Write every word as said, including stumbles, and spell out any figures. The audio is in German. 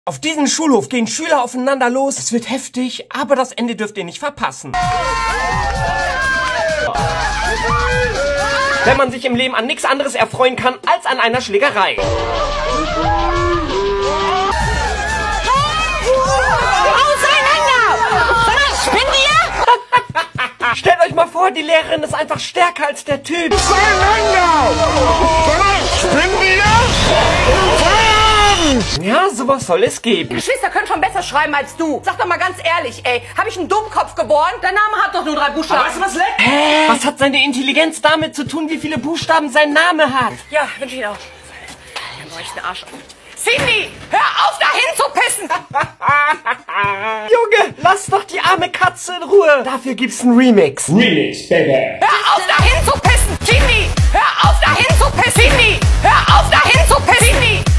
Auf diesem Schulhof gehen Schüler aufeinander los. Es wird heftig, aber das Ende dürft ihr nicht verpassen. Wenn man sich im Leben an nichts anderes erfreuen kann, als an einer Schlägerei. Stellt euch mal vor, die Lehrerin ist einfach stärker als der Typ. Ja, sowas soll es geben. Geschwister können schon besser schreiben als du. Sag doch mal ganz ehrlich, ey, habe ich einen Dummkopf geboren? Dein Name hat doch nur drei Buchstaben. Weißt du was, Leck? Hä? Was hat seine Intelligenz damit zu tun, wie viele Buchstaben sein Name hat? Ja, wünsche ich auch. Dann brauche ich den Arsch auf. Cindy, hör auf, dahin zu pissen! Junge, lass doch die arme Katze in Ruhe. Dafür gibt's einen Remix. Remix, baby. Hör auf, dahin zu pissen! Cindy, hör auf, dahin zu pissen! Cindy, hör auf, dahin zu pissen! Cindy!